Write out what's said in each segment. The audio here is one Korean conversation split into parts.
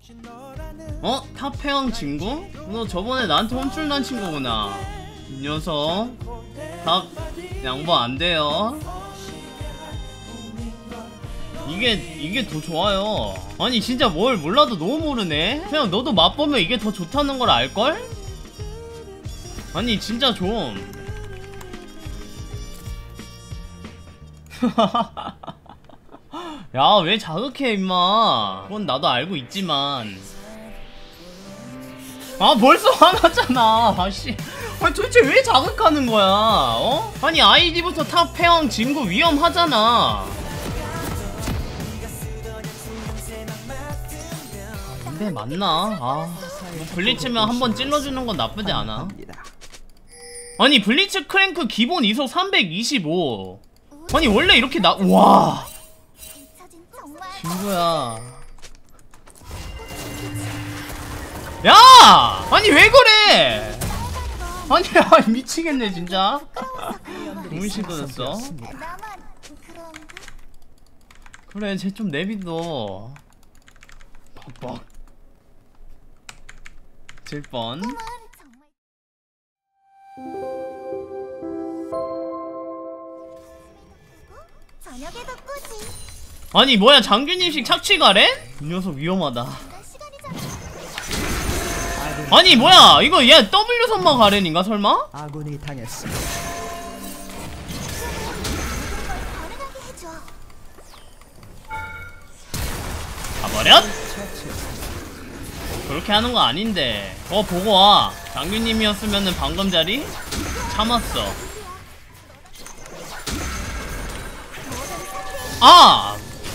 어? 탑회왕 친구? 너 저번에 나한테 혼쭐 난 친구구나. 이 녀석 탑 양보 안 돼요. 이게 더 좋아요. 아니 진짜 뭘 몰라도 너무 모르네. 그냥 너도 맛보면 이게 더 좋다는 걸 알걸? 아니 진짜 좀 야 왜 자극해 임마. 그건 나도 알고 있지만 아 벌써 화났잖아. 아씨 아니 도대체 왜 자극하는 거야. 어? 아니 아이디부터 탑 패왕 진구 위험하잖아. 근데 맞나? 아 뭐 블리츠면 한번 찔러주는 건 나쁘지 않아. 아니 블리츠 크랭크 기본 이속 325. 아니 원래 이렇게 와 친구야. 야! 아니 왜 그래? 아니 미치겠네 진짜. 너무 시끄러졌어. 그래 쟤 좀 내비둬. 뻑뻑 질뻔. 아니 뭐야 장균님식 착취가래? 이 녀석 위험하다. 아니 뭐야 이거 얘 W 선마 가렌인가 설마? 아군이 당했습니다. 가버렸? 그렇게 하는 거 아닌데. 보고 와. 장균님이었으면은 방금 자리 참았어. 아!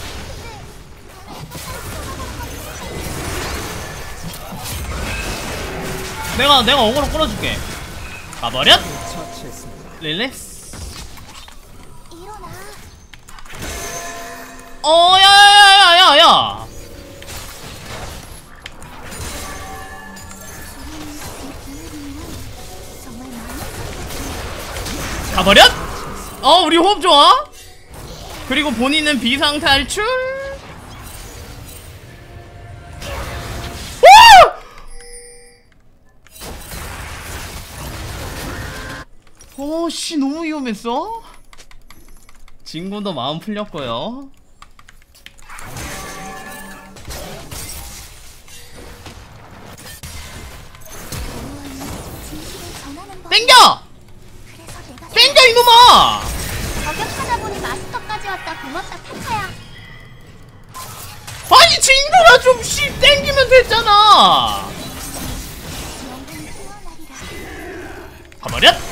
내가 어그로 끌어줄게. 가버렸? 릴렉스. 야야야야야야. 가버렸? 우리 호흡 좋아. 그리고 본인은 비상 탈출. 씨 너무 위험했어. 진구도 마음 풀렸고요. 땡겨! 땡겨 이놈아! 저격하다 보니 마스터까지 왔다. 고맙다 타카야. 아니 진구라 좀 땡기면 됐잖아. 가버렸?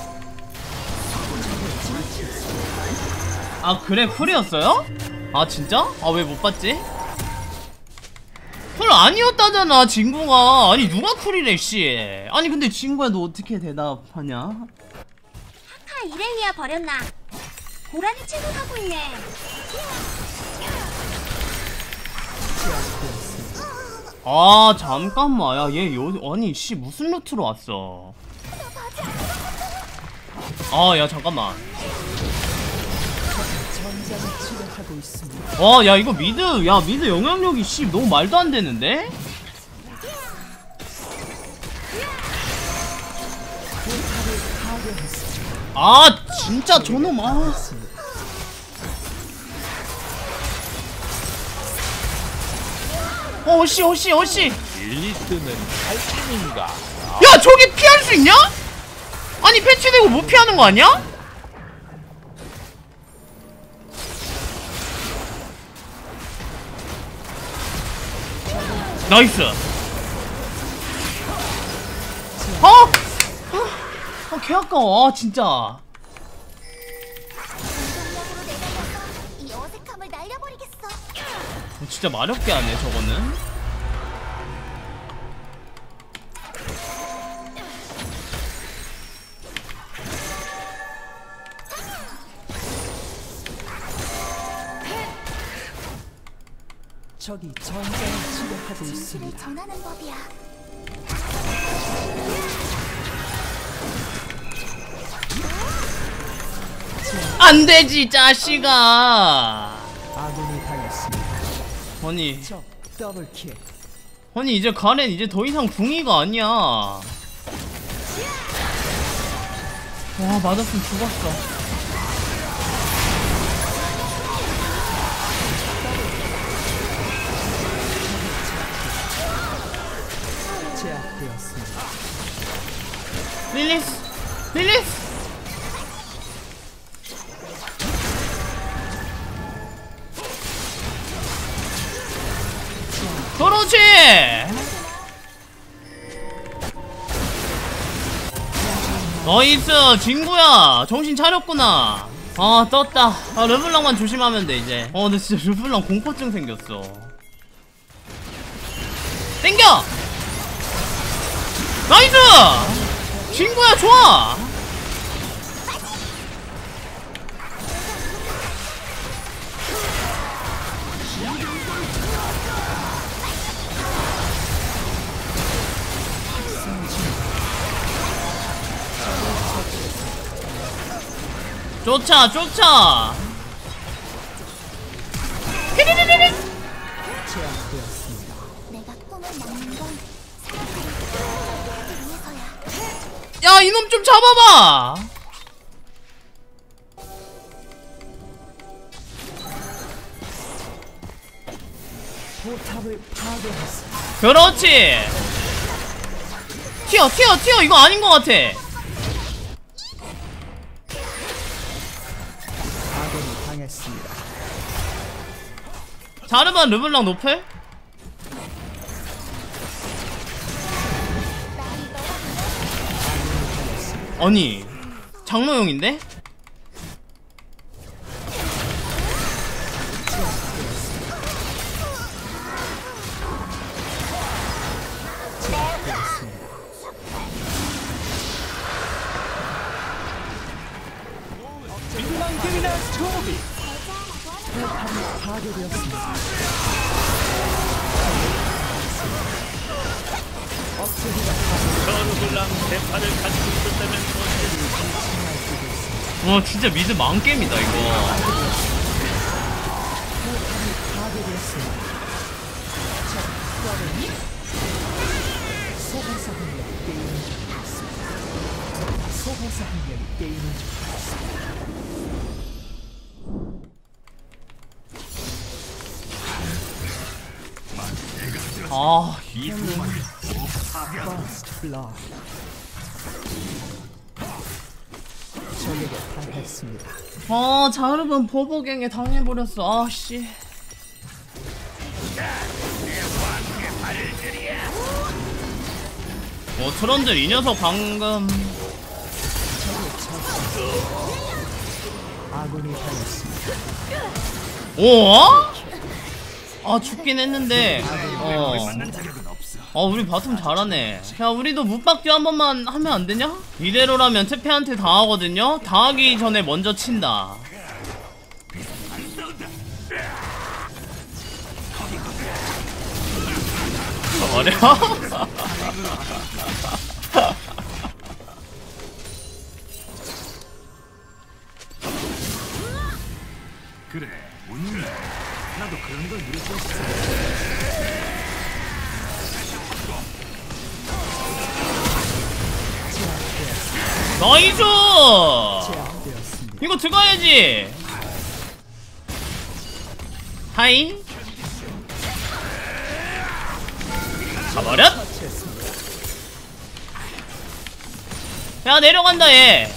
아 그래 쿨이었어요? 아 진짜? 아 왜 못봤지? 쿨 아니었다잖아 진구가. 아니 누가 쿨이래 씨. 아니 근데 진구야 너 어떻게 대답하냐? 하카 이렐리아 버렸나? 고라니 채굴하고 있네. 아 잠깐만 야얘 아니 씨 무슨 루트로 왔어? 아 야 잠깐만. 야 이거 미드 영향력이 씨 너무 말도 안 되는데? 아 진짜 저놈. 어씨 릴리스는 탈진인가? 야 저기 피할 수 있냐? 아니 패치되고 못 피하는 거 아니야? 나이스. 개 아까워 진짜. 이 어색함을 날려버리겠어. 진짜 마렵게 하네 저거는. 적이 전장을 치료하고 있습니다. 전하는 법이야. 안 되지 자식아. 아군이 당했습니다. 아니 적 더블킬. 아니 이제 가렌 이제 더 이상 궁이가 아니야. 와 맞았으면 죽었어. 제압되었습니다. 릴리스! 릴리스! 그렇지! 나이스! 진구야! 정신 차렸구나. 아 떴다. 아 르블랑만 조심하면 돼 이제. 근데 진짜 르블랑 공포증 생겼어. 땡겨! 나이스! 친구야 좋아! 쫓아 쫓아! 히리리리리! 제압되었습니다. 내가 꿈을 낳는 건 사람들이 위해서야. 야 이놈 좀 잡아봐! 포탑을 파괴했습니다. 그렇지! 튀어 튀어 튀어! 이거 아닌 것 같아. 아군이 당했습니다. 자르반 르블랑 노펠? 아니 장로용인데? 포탑이 파괴되었습니다. 저르블랑 대파를 가지고 있었다면 진짜 미드 망게임이다 이거. 파괴되었습니다. 소환사 한 명이 게임을 접었습니다. 소환사 한 명이 게임을 접었습니다. First blood. 적에게 당했습니다. 자르반 보보갱에 당해버렸어. 아씨. 트런들 이 녀석 방금 아군이 당했습니다. 죽긴 했는데 우리 바텀 잘하네. 야 우리도 묻박듀 한 번만 하면 안 되냐? 이대로라면 트페한테 당하거든요? 당하기 전에 먼저 친다. 어려? 그래, 운명. 나도 그런 걸 느꼈어. 나이스! 제압되었습니다. 이거 들어가야지! 하이! 가버렸! 야 내려간다 얘!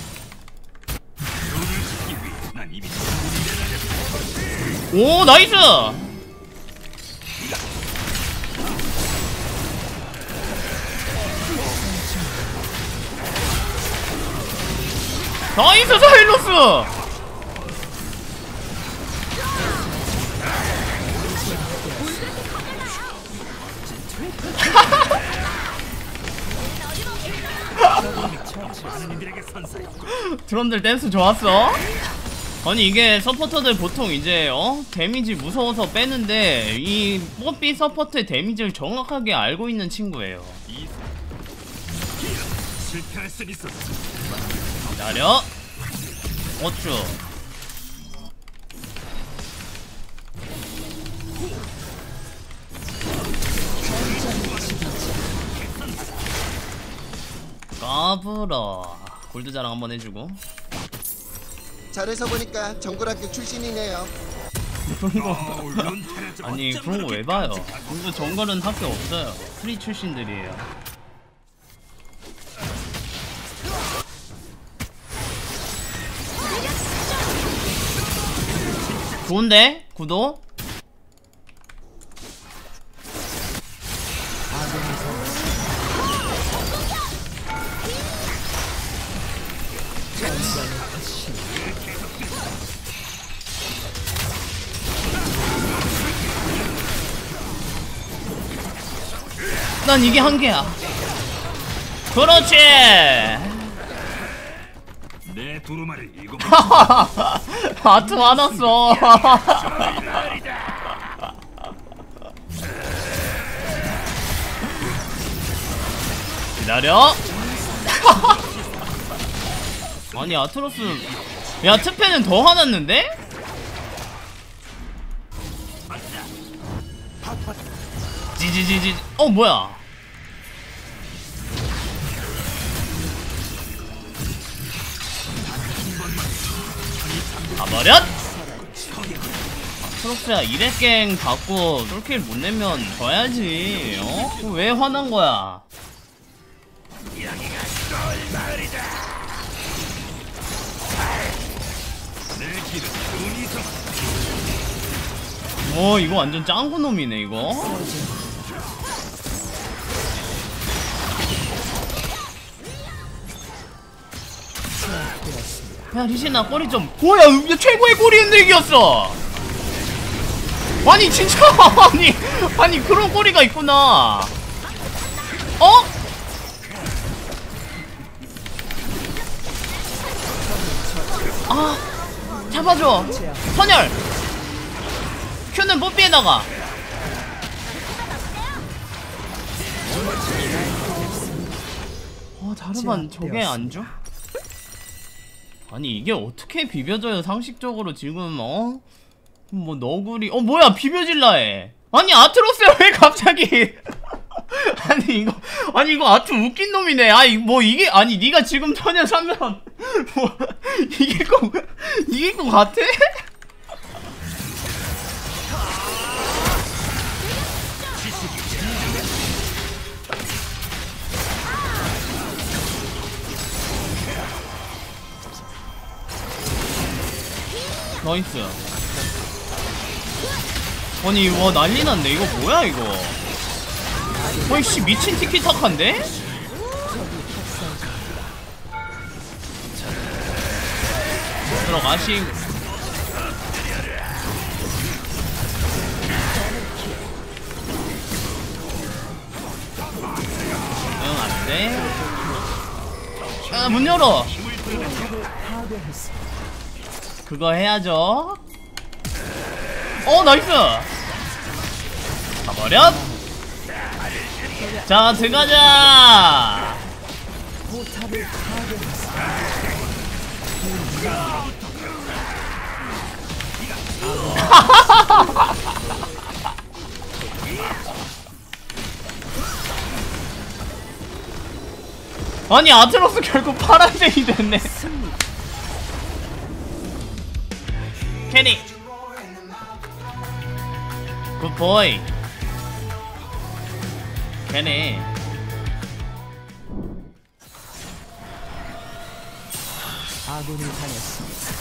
오 나이스! 나이스 사일로스! 드럼들 댄스 좋았어? 아니 이게 서포터들 보통 이제 데미지 무서워서 빼는데 이 뽀삐 서포터의 데미지를 정확하게 알고 있는 친구예요. 실패할 수 있어. 기다려. 어쭈. 까불어. 골드 자랑 한번 해주고. 잘해서 보니까 정글학교 출신이네요. 아니 그런 거 왜 봐요? 그리고 정글은 학교 없어요. 프리 출신들이에요. 좋은데? 구도? 난 이게 한계야. 그렇지. 내 두루마리 이거 아트 많았어. 기다려. 아니 아트로스. 야 트페는 더 화났는데? 지지지지. 어 뭐야? 가버렸! 트록스야 이레갱 받고 솔킬 못 내면 져야지. 어? 그럼 왜 화난 거야? 이거 완전 짱구 놈이네 이거. 야 리신아 꼬리 좀. 뭐야 이게 최고의 꼬리 흔들기였어. 아니 진짜. 아니 그런 꼬리가 있구나. 어? 아 잡아줘. 선열. 큐는 뽀삐에다가. 자르반 저게 안 줘? 아니 이게 어떻게 비벼져요 상식적으로 지금. 뭐 너구리. 뭐야 비벼질라 해. 아니 아트로스야 왜 갑자기. 아니 이거 아트 웃긴 놈이네. 이게 아니 네가 지금 전혀 사면 뭐 이길 거 같아? 나이스. 아니 와 난리났네. 이거 뭐야 이거. 어이씨 미친 티키타카인데? 들어가시. 응 안돼. 아 문 열어. 그거 해야죠. 나이스. 가버렸. 자 들어가자. 아니 아트로스 결국 파란색이 됐네. 케니 굿보이. 케니 아군이 당했습니다.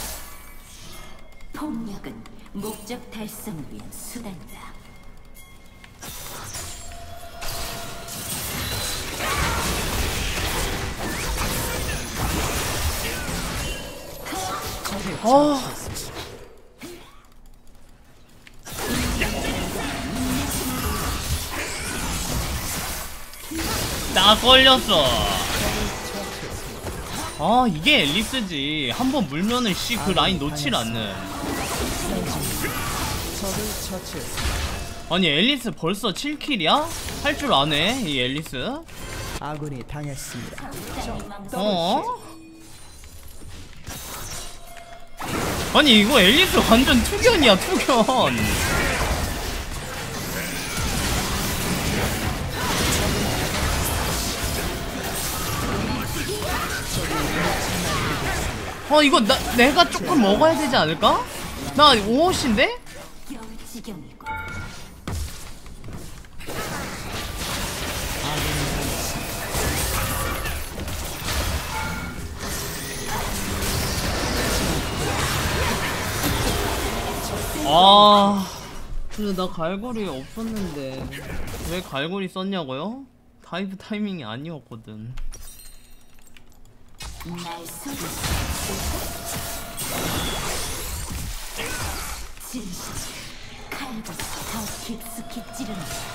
폭력은 목적 달성을 위한 수단이다. 나 걸렸어. 이게 앨리스지. 한번 물면은 그 라인 놓질 않는. 아니 앨리스 벌써 7킬이야? 할 줄 아네 이 앨리스. 아군이 당했습니다. 아니 이거 앨리스 완전 투견이야 투견. 이거 내가 조금 먹어야 되지 않을까? 나 5호씨인데? 겨울 지경이고. 근데 나 갈고리 없었는데 왜 갈고리 썼냐고요? 다이브 타이밍이 아니었거든. 날 속일 진실 칼보다 더 깊숙이 찌른다.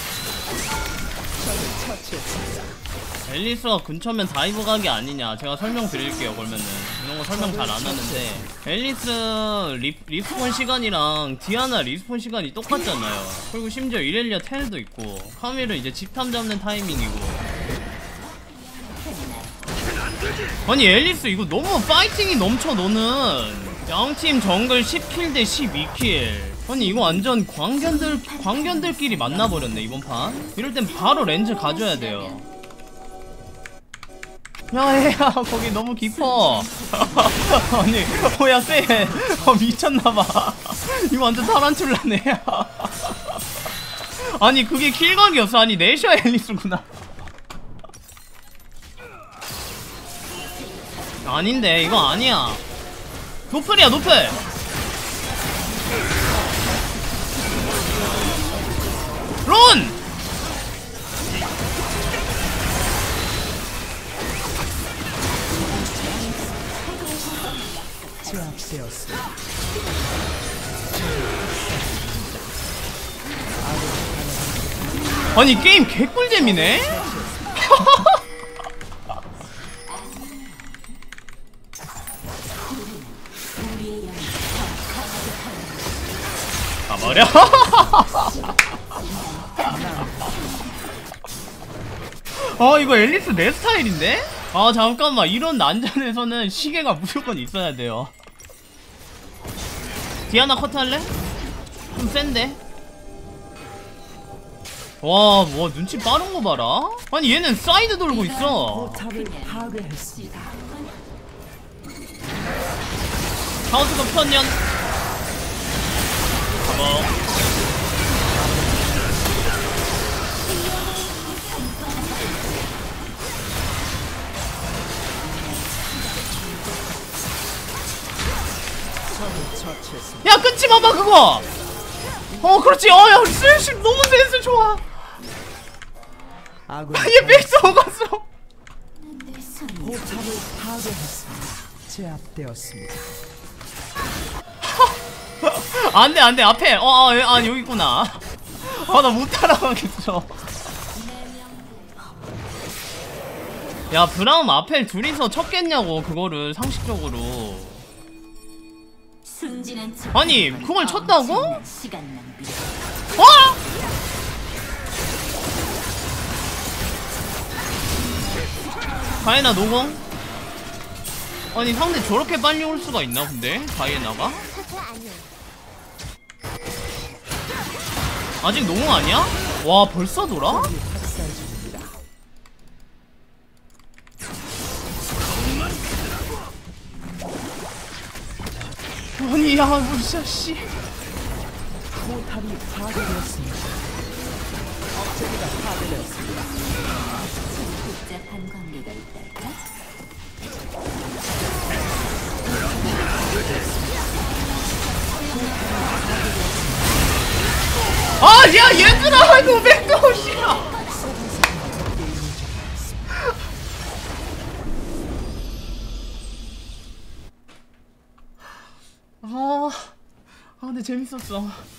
앨리스가 근처면 다이브 각이 아니냐. 제가 설명드릴게요. 그러면은 이런 거 설명 잘 안 하는데 앨리스 리스폰 시간이랑 디아나 리스폰 시간이 똑같잖아요. 그리고 심지어 이렐리아 텔도 있고 카밀은 이제 집탐 잡는 타이밍이고. 아니 앨리스 이거 너무 파이팅이 넘쳐. 너는 양팀 정글 10킬 대 12킬. 아니 이거 완전 광견들끼리 만나버렸네 이번 판. 이럴 땐 바로 렌즈 가져야 돼요. 야야 거기 너무 깊어. 아니 야 쎄. 미쳤나봐. 이거 완전 타란툴라네. 아니 그게 킬각이었어. 아니 내셔 앨리스구나. 아닌데 이거 아니야. 노플이야 노플. 론! 제압되었습니다. 아니 게임 개꿀잼이네? 가버려. 이거 앨리스 내 스타일인데? 잠깐만. 이런 난전에서는 시계가 무조건 있어야 돼요. 디아나 컷 할래? 좀 센데? 와, 뭐 눈치 빠른 거 봐라. 아니 얘는 사이드 돌고 있어. 포탑을 파괴했습니다. 하우스가 편년. 가봐. 야 끊지 마봐 그거. 그렇지. 야 센스 너무 센스 좋아. 얘 백스 오갔어. 포탑을 파괴했습니다. 제압되었습니다. 안돼 앞에. 여기 있구나. 나 못 따라가겠어. 야 브라움 앞에 둘이서 쳤겠냐고 그거를 상식적으로. 아니 그걸 쳤다고? 시간 낭비. 가에나 노공? 아니 상대 저렇게 빨리 올 수가 있나 근데? 가에나가? 아직 노공 아니야? 와 벌써 돌아? 아니 야 진짜 씨. 포탑이 파괴되었습니다. 업체가 파괴되었습니다. 복잡한 관계가 있달까? 야 얘들아 이거 백도시야. 근데 재밌었어.